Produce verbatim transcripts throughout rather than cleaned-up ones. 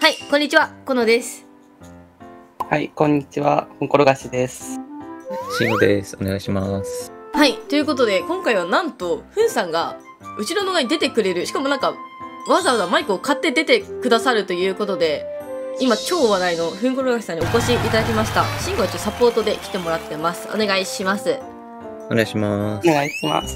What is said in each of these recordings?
はい、こんにちは、このです。 はい、こんにちは、ふんころがしです。 しのです。お願いします。 はい、ということで、今回はなんと、ふんさんが、うちの動画に出てくれる、しかもなんか、わざわざマイクを買って出てくださるということで、今超話題のふんころがしさんにお越しいただきました。しんごはちょっとサポートで来てもらってます。お願いします。 お願いします。 お願いします。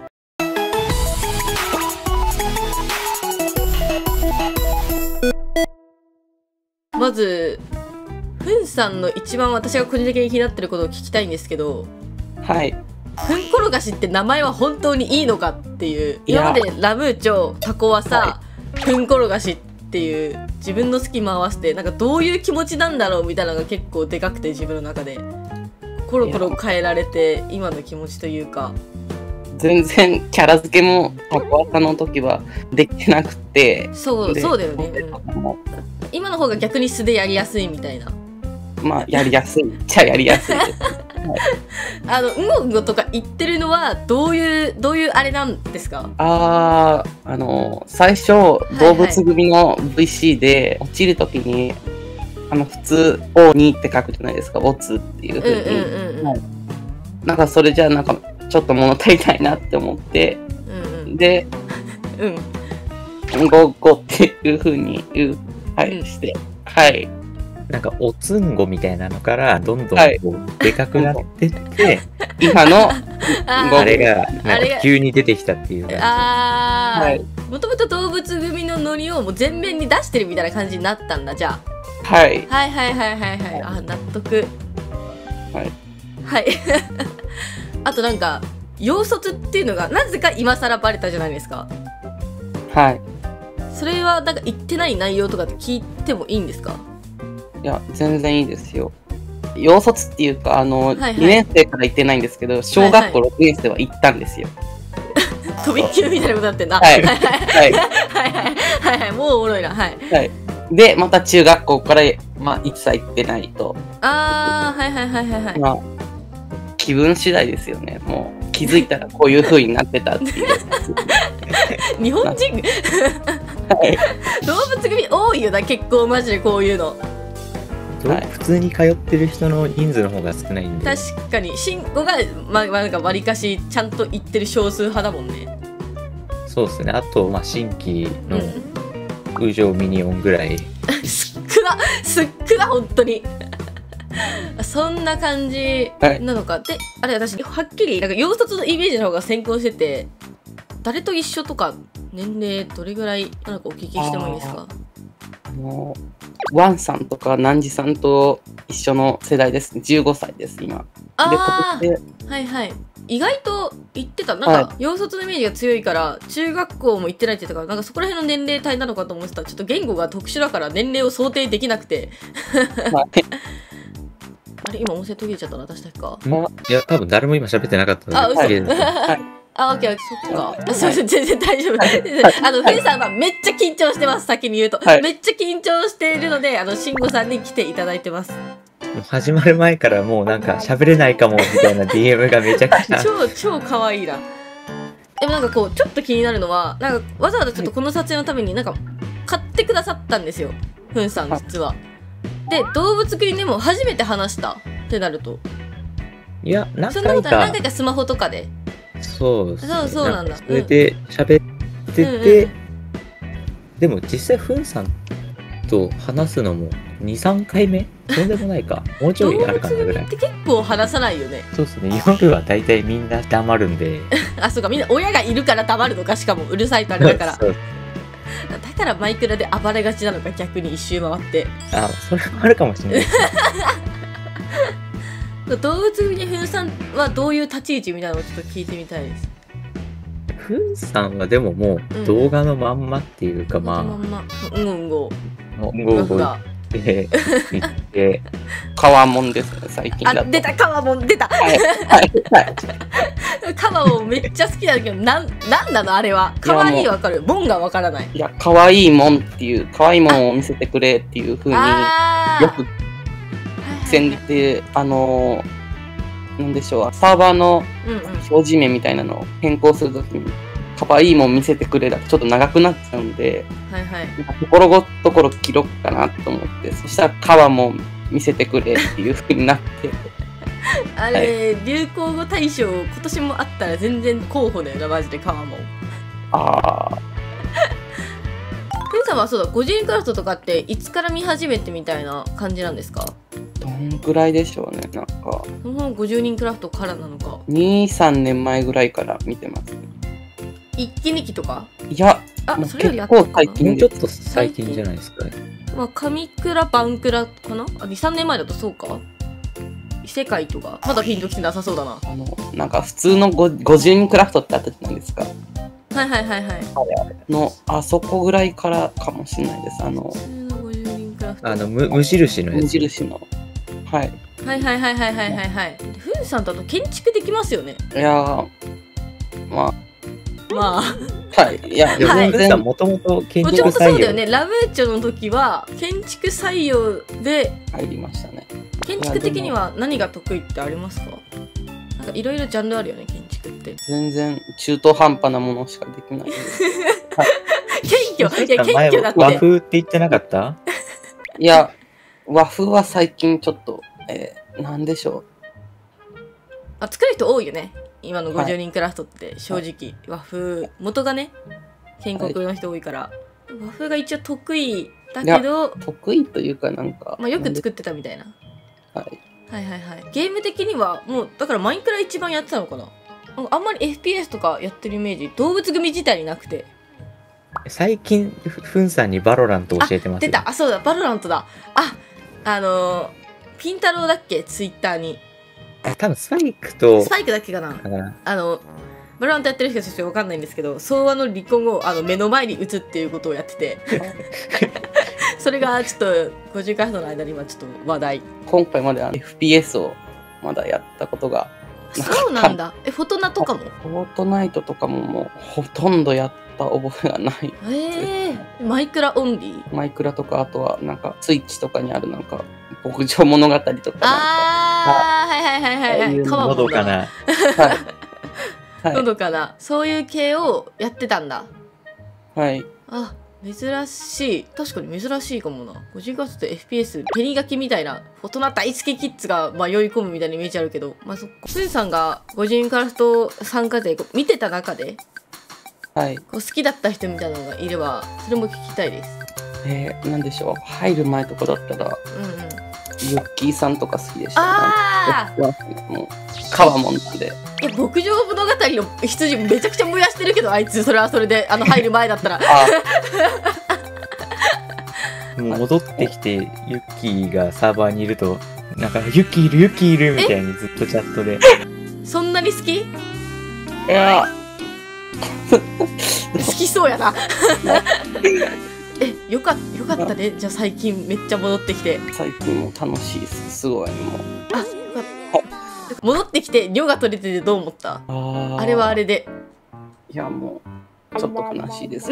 まず、ふんさんの一番私が個人的に気になってることを聞きたいんですけど、 はい。 ふんころがしって名前は本当にいいのかっていう、今までラムーチョ、タコワサ、はい、ふんころがしっていう自分の好きも合わせてなんかどういう気持ちなんだろうみたいなのが結構でかくて、自分の中でコロコロ変えられて今の気持ちというか、 全然キャラ付けもタコワサの時はできてなくて、 そうそうだよね、うん、今の方が逆に素でやりやすいみたいな。 まあやりやすいっちゃやりやすいです、はい、 あのうんごうんごとか言ってるのはどういうどういうあれなんですか？ あーあの最初、はいはい、動物組の ブイシー で落ちる時にあの普通 オーに って書くじゃないですか、オツっていう風に、はい、なんかそれじゃなんかちょっと物足りないなって思って、うんうん、で、うん、ゴーゴーっていう風に言う、はい、うん、して、はい。 なんかおつんごみたいなのからどんどんこうでかくなってって、はい、 今のあれがなんか急に出てきたっていう感じ。 ああ、もともと動物組のノリをもう全面に出してるみたいな感じになったんだ、じゃあ。 はい。 はいはいはいはいはい。あ、納得。 はい。 はい。あとなんか養卒っていうのがなぜか今更バレたじゃないですか。 はい。 それはなんか言ってない内容とかって聞いてもいいんですか？ いや、全然いいですよ。養卒っていうか、あの、はいはい、にねん生から行ってないんですけど、小学校ろくねん生は行ったんですよ。 はいはい、飛び級みたいなことになってんだ。 はい。 はいはいはいはいはい、もうおもろいな。はい。 はい。で、また中学校から、まあ、一切行ってないと。 あー、はいはいはいはいはい。まあ、 気分次第ですよね。もう、気づいたらこういう風になってたっていう。 日本人はい。動物組多いよな、結構マジでこういうの。 はい、普通に通ってる人の人数の方が少ないんで。 確かに慎吾がまあなんか割かしちゃんと行ってる少数派だもんね。 そうですね。あとまあ新規の宇宙ミニオンぐらい、うん、 すっくらすっくら本当にそんな感じなのか、はい、であれ私はっきりなんか養卒のイメージの方が先行してて、誰と一緒とか年齢どれぐらいなのかお聞きしてもいいですか？ もうワンさんとかナンジさんと一緒の世代ですね。じゅうごさいです今。 あではいはい。意外と言ってたなんか養卒のイメージが強いから中学校も行ってないって言ったからなんかそこら辺の年齢帯なのかと思ってたらちょっと言語が特殊だから年齢を想定できなくて、はい、あれ今音声途切れちゃったの私だけか？ いや多分誰も今喋ってなかったので。 あ嘘あ、オッケーオッケー、そっか。すいません、全然大丈夫。あの、フェイさんはめっちゃ緊張してます、先に言うと。はい、めっちゃ緊張しているので、あの、慎吾さんに来ていただいてます。 始まる前からもうなんか喋れないかも、みたいな ディーエム がめちゃくちゃ。 超、超可愛いな。でもなんかこう、ちょっと気になるのは、なんかわざわざちょっとこの撮影のためになんか、買ってくださったんですよ。ふんさん、実は。で、動物組でも初めて話したってなると。 いや、何回か。 そんなことは何回かスマホとかで。 そうですね。 そうそうなんだ。 それで喋ってて、うんうん、でも実際ふんさんと話すのもに、さんかいめそうでもないか。もうちょいあるかなぐらい。 って結構話さないよね。 そうですね。夜は大体みんな黙るんで。 あ、そうか。みんな親がいるから黙るのか、しかもうるさいとあれだから。だからマイクラで暴れがちなのか、逆に一周回って。 あ、それもあるかもしれないです。 動物組にふんさんはどういう立ち位置みたいなのをちょっと聞いてみたいです。 ふんさんはでももう動画のまんまっていうか、うん、まあまんまうんうんごうんごうんごって言って川もんですね最近だと。 あ出た川もん出た。 はいはいはい。 川もめっちゃ好きだけどなんなんなのあれは。可愛いわかる。もんがわからない。 いや可愛いもんっていう可愛いもんを見せてくれっていう風によく。戦であのー、なんでしょうサーバーの表示名みたいなのを変更するときに可愛いもん見せてくれだとちょっと長くなっちゃうんで、 はいはい。 なんかところごところ切ろうかなと思って、そしたら皮も見せてくれっていう風になって。 あれ、はい、流行語大賞今年もあったら全然候補だよな、マジで皮も。 ああ。 ペンさんはそうだ、ごじゅうにんクラフトとかっていつから見始めてみたいな感じなんですか？ どんぐらいでしょうね、なんか。 そのごじゅうにんクラフトからなのか。 に、さんねんまえぐらいから見てます。 一期二期とか？ いや、 あ、 もうそれより結構最近もうちょっと最近じゃないですかね。 まあ、神倉、バンクラかなあ、に、さんねんまえだとそうか異世界とか。まだピンときてなさそうだな。 あの、なんか普通のごごじゅうにんクラフトってあったじゃないですか。 はいはいはいはい。 の、あそこぐらいからかもしれないです。あの、 普通のごじゅうにんクラフト。 あの、無無印のやつ。 無印の。はい。 はいはいはいはいはいはいはい。ふんさんだと建築できますよね。 いやー、まあ。 まあ。 はい。いや、 でも、 はいふんさんもともと建築採用。 もともとそうだよね。ラブーチョの時は建築採用で入りましたね。 建築的には何が得意ってありますか？なんかいろいろジャンルあるよね、建築って。 全然中途半端なものしかできないです。 はい、謙虚いや謙虚だって。 和風って言ってなかった？ いや、和風は最近ちょっと、えー、なんでしょう。 あ、作る人多いよね。今のごじゅうにんクラフトって正直、はい、和風元がね建国の人多いから、はい、和風が一応得意だけど得意というかなんか、 まあ、よく作ってたみたいな。 はい、 はいはいはい。ゲーム的にはもうだからマインクラ一番やってたのかな。あんまり エフピーエス とかやってるイメージ動物組自体になくて。 最近ふんさんにバロラント教えてます、 ね、出た。あ、そうだ、バロラントだ。あ、あのー、ピンタロウだっけツイッターに。 多分スパイクとスパイクだっけかな。あのバロラントやってる人はちょっと分かんないんですけど、相和の離婚をあの目の前に打つっていうことをやっててそれがちょっとごじゅうクラフトの間に今ちょっと話題。 今回まであの エフピーエス をまだやったことがそうなんだ。え、フォトナとかも？ フォートナイトとかももうほとんどやった覚えがない。 えー、マイクラオンリー？ マイクラとか、あとはなんかスイッチとかにあるなんか牧場物語とかなんか。 あー、はいはいはいはいはい。 のどかな。 はい。 のどかな。そういう系をやってたんだ。 はい。 あ、珍しい。確かに珍しいかもな。ごじゅうクラフトと エフピーエス、ペニガキみたいな、大人大好きキッズが迷い込むみたいなイメージあるけど、まあそっか。スーさんがごじゅうにんクラフト参加で見てた中で、 はい。 こう好きだった人みたいなのがいれば、それも聞きたいです。 えー、なんでしょう。入る前とかだったら、 うんうん。 ユッキーさんとか好きでした、ね。 ああもう、川もんなんで。 いや、牧場物語の羊めちゃくちゃ燃やしてるけど、あいつ、それはそれで、あの、入る前だったら。 もう戻ってきて、ユッキーがサーバーにいると、なんか、ユッキーいる、ユッキーいるみたいにずっとチャットで。 そんなに好き？いや好きそうやな。え、よかった、よかったね。じゃあ最近めっちゃ戻ってきて。 最近も楽しいです。すごい、もう。 あ、よかった。戻ってきて、量が取れててどう思った？ああれはあれで。 いや、もう、ちょっと悲しいです。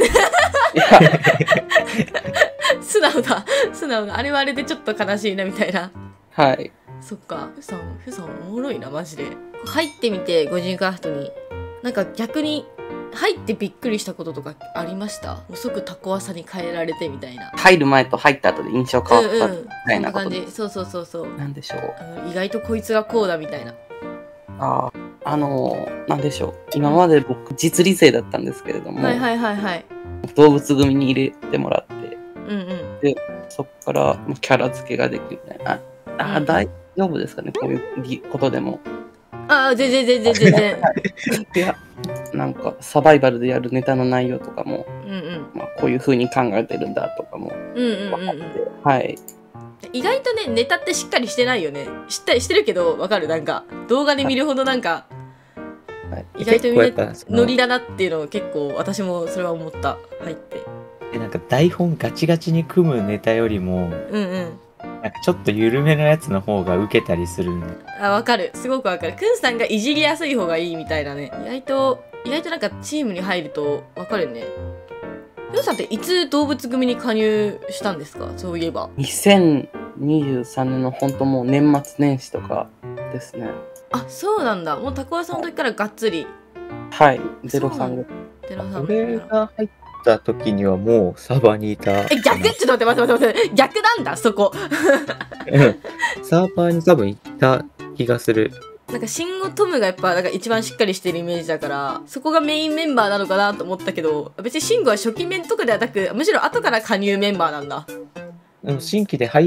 素直だ。素直だ。あれはあれでちょっと悲しいなみたいな。 はい。 そっか。ふさん、ふさんおもろいな、マジで。入ってみて、ごじゅうにんクラフトに。なんか逆に、入ってびっくりしたこととかありました？もう即タコワサに変えられてみたいな。 入る前と入った後で印象変わったみたいなこと、 うんうん、そんな感じ。そうそうそうそう。 なんでしょう。 あの意外とこいつがこうだみたいな。 ああ、あのー、なんでしょう。今まで僕実利生だったんですけれども、 はいはいはいはい。 動物組に入れてもらって、 うんうん、でそこからキャラ付けができるみたいな。ああ、大丈夫ですかね、こういうことでも。 ああ、全然全然全然。 いや、なんかサバイバルでやるネタの内容とかも、 うんうん、 まあ、こういう風に考えてるんだとかも分かって、うんうんうんうん、はい。 意外とね、ネタってしっかりしてないよね。知ったりしてるけど、わかる。なんか動画で見るほどなんか、はい、意外とみんなノリだなっていうのを結構私もそれは思った。入って。 でなんか台本ガチガチに組むネタよりも、 うんうん。 なんかちょっと緩めのやつの方が受けたりするんで。 あ、わかる。すごくわかる。くんさんがいじりやすい方がいいみたいなね。意外と、意外となんかチームに入るとわかるよね。くんさんっていつ動物組に加入したんですか？そういえば。 にせんにじゅうさんねんの本当もう年末年始とかですね。 あ、そうなんだ。もうタコワさんの時からがっつり。 はい。ゼロさんぐらい。 テラサバ俺が入った時にはもうサーバーにいた。 え、逆ちょっと待って待って待って待って。逆なんだ、そこ。 うんサーバーに多分行った気がする。 なんか、シンゴトムがやっぱ、なんか一番しっかりしてるイメージだから、そこがメインメンバーなのかなと思ったけど、別にシンゴは初期面とかではなく、むしろ後から加入メンバーなんだ。 でも新規で入って、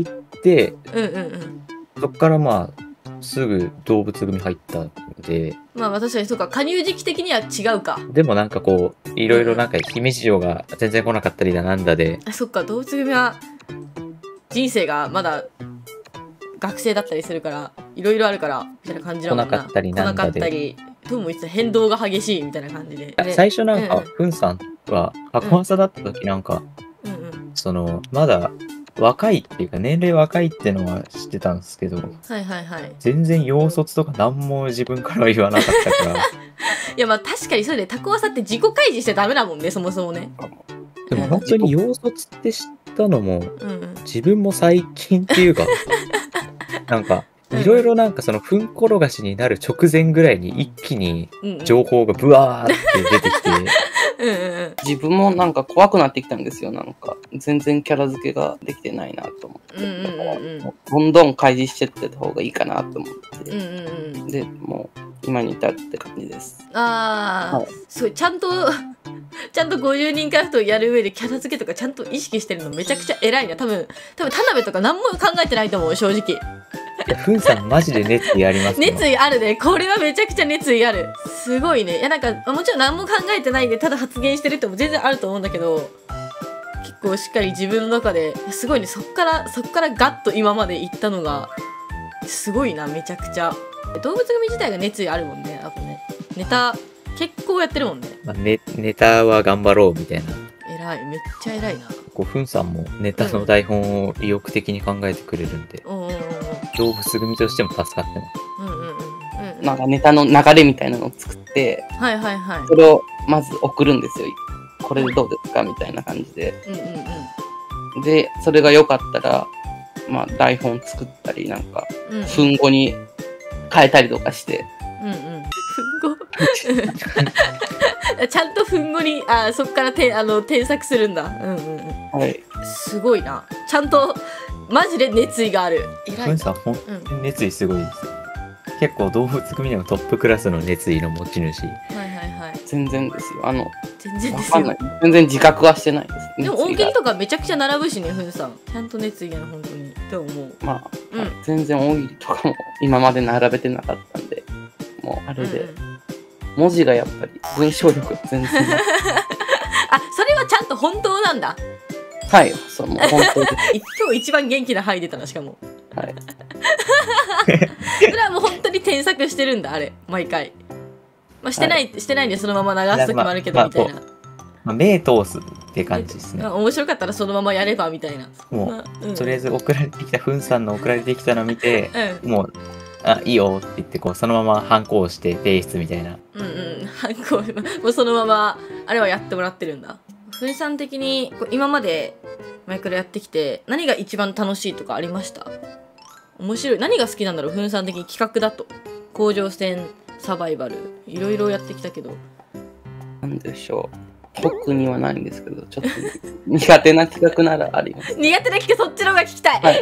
うんうんうん。 そっからまあ、すぐ動物組入ったので、 まあ、確かにそうか、加入時期的には違うか。 でもなんかこう、いろいろなんか姫路城が全然来なかったりだなんだで、 あ、そっか、動物組は、人生がまだ、学生だったりするから、いろいろあるから、みたいな感じなの来なかったりなんだで来なかったり、どうも言ってた変動が激しいみたいな感じで。で最初なんかうんうん、 ふんさんは、箱朝だった時なんか、 うんうん。 その、まだ若いっていうか、年齢若いってのは知ってたんですけど、 はいはいはい。 全然洋卒とか何も自分からは言わなかったから、 いやまあ確かにそれでタコワサって自己開示しちゃダメだもんね、そもそもね。 でも本当に洋卒って知ったのも、 うんうん。 自分も最近っていうか、なんか、いろいろなんかその、ふん転がしになる直前ぐらいに一気にうんうん、 情報がブワーって出てきて、 うんうんうん。 自分もなんか怖くなってきたんですよ、なんか。全然キャラ付けができてないなと思って。 うんうんうんうん。 どんどん開示してってた方がいいかなと思って。 うんうんうん。 で、もう、今に至るって感じです。 ああ、 はいすごい、ちゃんと、ちゃんとごじゅうにんクラフトをやる上でキャラ付けとかちゃんと意識してるのめちゃくちゃ偉いな。多分、多分田辺とか何も考えてないと思う、正直。 いやふんさんマジで熱意ありますね。 熱意あるね。これはめちゃくちゃ熱意ある。すごいね。いやなんか、もちろん何も考えてないで、ただ発言してるっても全然あると思うんだけど、結構しっかり自分の中で、すごいね。そっから、そっからガッと今まで行ったのが、すごいな、めちゃくちゃ。動物組自体が熱意あるもんね。あとね。ネタ、結構やってるもんね。 まあ、ネネタは頑張ろうみたいな。 偉い。めっちゃ偉いな。 こうふんさんもネタの台本を意欲的に考えてくれるんで、 うんうんうん動物組としても助かってます。 うん。うんうんうんうんうん。 なんかネタの流れみたいなのを作って、 はいはいはい。 それをまず送るんですよ。これでどうですかみたいな感じで。 うんうんうん。 で、それが良かったら、まあ台本作ったり、なんか、 うんうん、 分語に変えたりとかして。 うんうん。ふんごちゃんとふんごに、あ、そっからてあの添削するんだ。うんうんうん。 はい。 すごいな。ちゃんと、マジで熱意がある。偉いな。 ふんさん本当に熱意すごいですよ。結構動物組でもトップクラスの熱意の持ち主。 はいはいはい。 全然ですよ。あの、 全然ですよわかんない。。全然自覚はしてないです。 でも大喜熱意が利とかめちゃくちゃ並ぶしね、ふんさん。ちゃんと熱意がある、本当に。って思う。 まあ、 うん全然大喜利とかも今まで並べてなかったんで、もうあれで、 うんうん文字がやっぱり文章力が全然ない。 あ、それはちゃんと本当なんだ。 はい、そう、もう本当です。 い今日一番元気な範囲出たな、しかも。 はい。 それはもう本当に添削してるんだ、あれ、毎回。まあ、してない、してないんでそのまま流す時もあるけど、 まあみたいな。 まあ、目通すって感じですねまあ。面白かったらそのままやれば、みたいな。 もうまあうん、 とりあえず送られてきたふんさんの送られてきたのを見て、 うん。 もう、あ、いいよって言って、こう、そのまま反抗して提出みたいな。 うんうん。反抗、もうそのまま、あれはやってもらってるんだ。ふんさん的に、こう今まで、マイクラやってきて、何が一番楽しいとかありました？面白い。何が好きなんだろう、ふんさん的に企画だと。甲状腺、サバイバル、いろいろやってきたけど。 なんでしょう。特にはないんですけど、ちょっと苦手な企画ならあります。 苦手な聞く、そっちの方が聞きたい。 はい。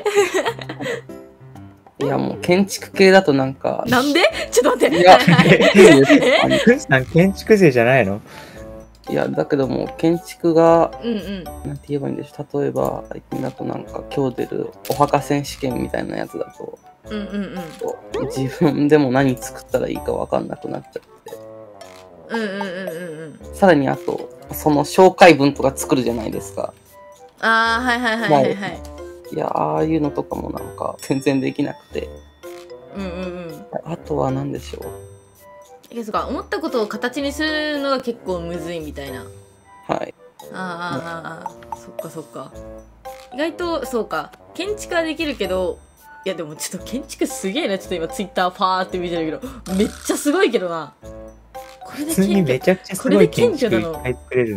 いや、もう建築系だとなんか、 なんでちょっと待って。 いやはいはいえふんさん建築勢じゃないの？ いや、だけどもう建築が、 うんうん。 なんて言えばいいんでしょう。例えば、最近だとなんか今日出るお墓選手権みたいなやつだと、 うんうんうん。 自分でも何作ったらいいかわかんなくなっちゃって。 うんうんうんうんうん。 さらにあと、その紹介文とか作るじゃないですか。 ああ、はいはいはいはいはい。 いや、ああいうのとかもなんか全然できなくて。 うんうんうん。 あとは何でしょう。 いや、そうか、思ったことを形にするのが結構むずいみたいな。 はい。 あーあーあーあー、そっかそっか。意外と、そうか、建築はできるけど、いやでもちょっと建築すげえな。ちょっと今ツイッターファーって見てるけど、めっちゃすごいけどな。これで普通にめ謙ちゃくちゃすこれでごい建謙虚なの築いっぱい作れるのに。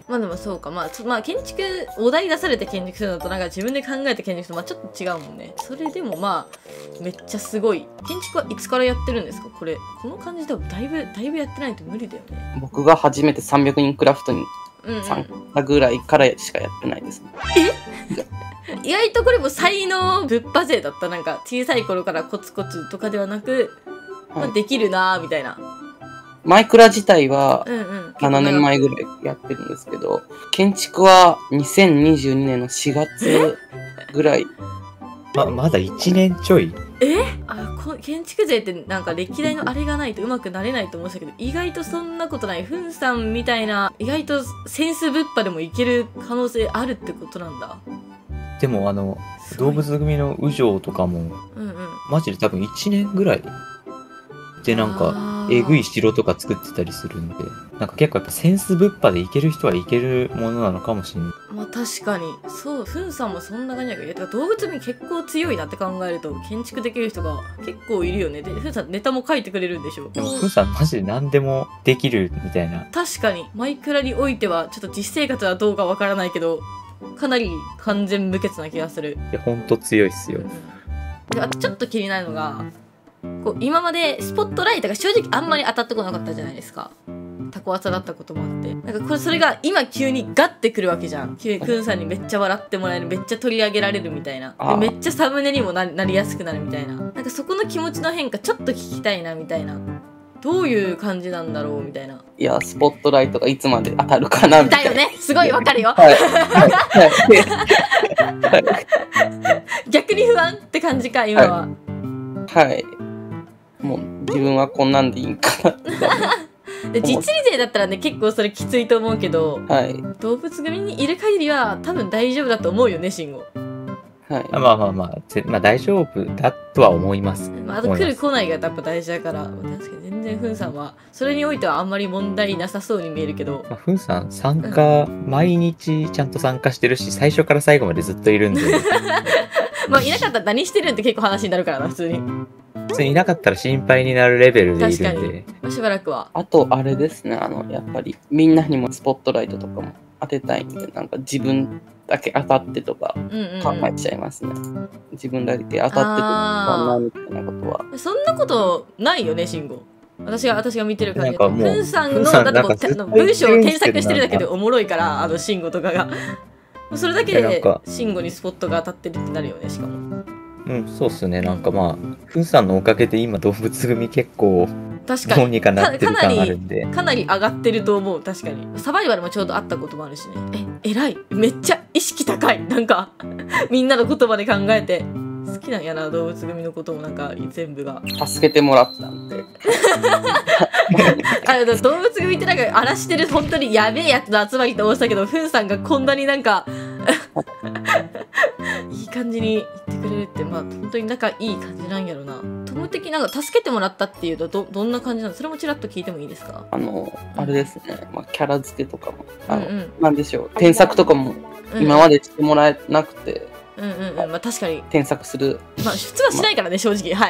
まあでもそうか、まあ、そまあ建築お題出されて建築するのとなんか自分で考えて建築するとまあちょっと違うもんね。それでもまあめっちゃすごい。建築はいつからやってるんですかこれ。この感じではだいぶだいぶやってないと無理だよね。 僕が初めてさんびゃくにんクラフトにうん、うん、 参加ぐらいからしかやってないですね。 意外とこれも才能ぶっぱ勢だった。なんか小さい頃からコツコツとかではなく、まあ、できるなーみたいな。 マイクラ自体はうんうん。 ななねんまえぐらいやってるんですけど、建築はにせんにじゅうにねんのしがつぐらい。 ま、まだいちねんちょい。 えあこ建築勢ってなんか歴代のあれがないとうまくなれないと思うんですけど、意外とそんなことない。ふんさんみたいな意外とセンスぶっぱでもいける可能性あるってことなんだ。 でもあの、 すごい動物組の右城とかも、 うんうん。 マジで多分いちねんぐらいでなんか、 あーえぐい城とか作ってたりするんで、なんか結構やっぱセンスぶっぱでいける人はいけるものなのかもしれない。 まあ確かにそう。ふんさんもそんな感じだけど、いやてか動物に結構強いなって考えると建築できる人が結構いるよね。でふんさんネタも書いてくれるんでしょ。 でも、ふんさんマジで何でもできるみたいな。 確かにマイクラにおいてはちょっと実生活はどうかわからないけどかなり完全無欠な気がする。 いや、ほんと強いっすよ。 であとちょっと気になるのが、こう今までスポットライトが正直あんまり当たってこなかったじゃないですか。タコワサだったこともあって、なんかこれそれが今急にガッてくるわけじゃん。急にくんさんにめっちゃ笑ってもらえる、めっちゃ取り上げられるみたいな、でめっちゃサムネにもななりやすくなるみたいな、なんかそこの気持ちの変化ちょっと聞きたいなみたいな。どういう感じなんだろうみたいな。 いや、スポットライトがいつまで当たるかなみたいな。 だよね、すごいわかるよ。 はい。はい。はい逆に不安って感じか今は。 はい。もう自分はこんなんでいいんかなって。 で実利勢だったらね結構それきついと思うけど、 はい。 動物組にいる限りは多分大丈夫だと思うよね、慎吾。 はい。 あまあまあまあ、ぜまあ大丈夫だとは思います。 まあ、あと来る来ないがやっぱ大事だから、確かに全然ふんさんはそれにおいてはあんまり問題なさそうに見えるけど、 まあ、ふんさん参加、毎日ちゃんと参加してるし、最初から最後までずっといるんで、 まあいなかったら何してるんって結構話になるからな普通に。 普通にいなかったら心配になるレベルでいるんで、 まあしばらくは。 あと、あれですね、あの、やっぱり、みんなにもスポットライトとかも当てたいんで、なんか自分だけ当たってとかうんうん、 考えうん、 ちゃいますね。自分だけ当たってとかなみたいなことは。 そんなことないよね、慎吾。私が私が見てる感じなんかもうふんさんのふんさんだってもうなんかずっとあの文章を言ってるんですけど検索してるだけでおもろいからあの慎吾とかがもうそれだけでいやなんか慎吾にスポットが当たってるってなるよね。しかもうん、そうっすね、なんかまあ、ふんさんのおかげで今動物組結構、 確かにどうにかなってる感あるんで。 かなり上がってると思う。確かにサバイバルもちょうどあったこともあるしね。え偉い、めっちゃ意識高い。なんかみんなの言葉で考えて好きなんやな、動物組のこともなんか全部が。 助けてもらったんで。 あの動物組ってなんか荒らしてる本当にやべえやつの集まりって思ってたけど、ふんさんがこんなになんかいい感じに言ってくれるって、まあ本当に仲いい感じなんやろな。友的なんか助けてもらったっていうと ど, どんな感じなの？それもちらっと聞いてもいいですか？ あの、あれですね、まあ、キャラ付けとかも、あの、 うんうんなんでしょう、添削とかもうん今までしてもらえなくて、 うんうんうん、まあ確かに、 添削する。 まあ普通はしないからね、正直。はい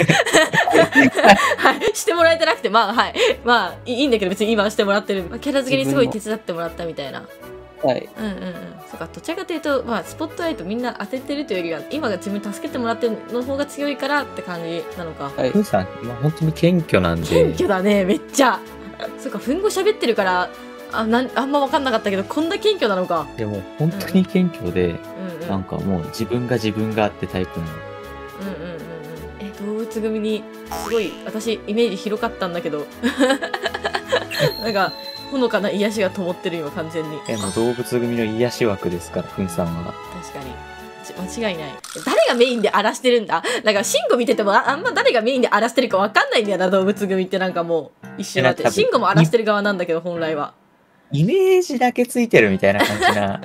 はいしてもらえてなくて、まあはい、まあいいんだけど別に今はしてもらってる、まあ、キャラ付けにすごい手伝ってもらったみたいな。 はい。 うんうんうん、そうか、どちらかというと、まあ、スポットライトみんな当ててるというよりは今が自分助けてもらってるの方が強いからって感じなのか。 はいふんさん、まあ、本当に謙虚なんで、 謙虚だね、めっちゃ。そうか、ふんご喋ってるからあなんあんま分かんなかったけど、こんな謙虚なのか。 でも本当に謙虚で、 うんうんなんかもう自分が自分がってタイプの。 うんうんうんうん。え、動物組にすごい私イメージ広かったんだけどなんかほのかな癒しが灯ってるよ完全に。 えもう動物組の癒し枠ですから、ふんさんは。 確かにち間違いない。誰がメインで荒らしてるんだ。なんかシンゴ見てても あ, あんま誰がメインで荒らしてるか分かんないんだよな、動物組って。なんかもう一瞬あってえな多分シンゴも荒らしてる側なんだけど本来は。 イメージだけついてるみたいな感じな。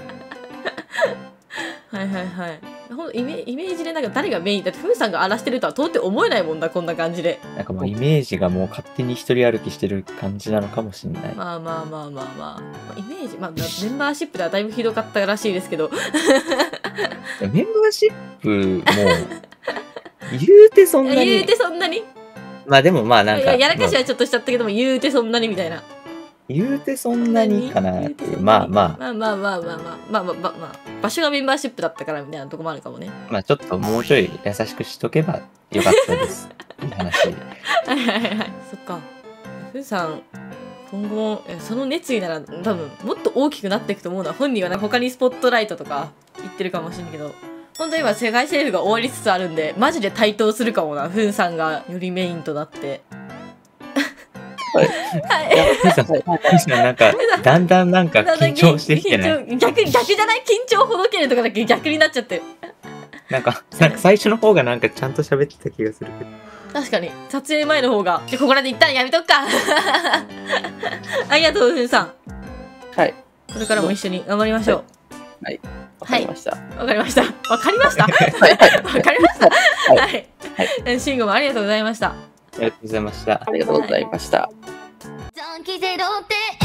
はいはいはい。ほんイメイメージでなんか誰がメインだって、ふうさんが荒らしてるとは到底思えないもんだ、こんな感じで。 なんかもうイメージがもう勝手に一人歩きしてる感じなのかもしれない。 まあまあまあまあまあ、まあ、イメージ、まあ、メンバーシップではだいぶひどかったらしいですけどメンバーシップも言うてそんなに。 言うてそんなに。 まあでもまあなんか。 いややらかしまはちょっとしちゃったけども、言うてそんなにみたいな。 言うてそんなにかなっていう。まあまあ。 まあまあまあまあまあまあまあまあ、まあ、場所がメンバーシップだったからみたいなとこもあるかもね。 まあちょっともうちょい優しくしとけばよかったです。いい話。 はいはいはい。そっか。ふうさん、今後もその熱意なら多分もっと大きくなっていくと思うのは、本人はなんか他にスポットライトとか言ってるかもしれないけど、本当に今世界政府が終わりつつあるんで、マジで台頭するかもな。ふうさんがよりメインとなって。 はい。 はい。 ふうさん、ふうさんなんか、だんだんなんか緊張してきてない？ 緊張逆に逆じゃない？緊張ほどけるとかだけ逆になっちゃってる。 なんか、なんか最初の方がなんかちゃんと喋ってた気がするけど。 確かに撮影前の方が。でここらで一旦やめとくか。ありがとうふうさん。 はい。 これからも一緒に頑張りましょう。 はい。わかりました。 わかりました。わかりました。わはい。 かりました。 はいはい。慎吾もありがとうございました。 ありがとうございました。 ありがとうございました。 残機ゼロって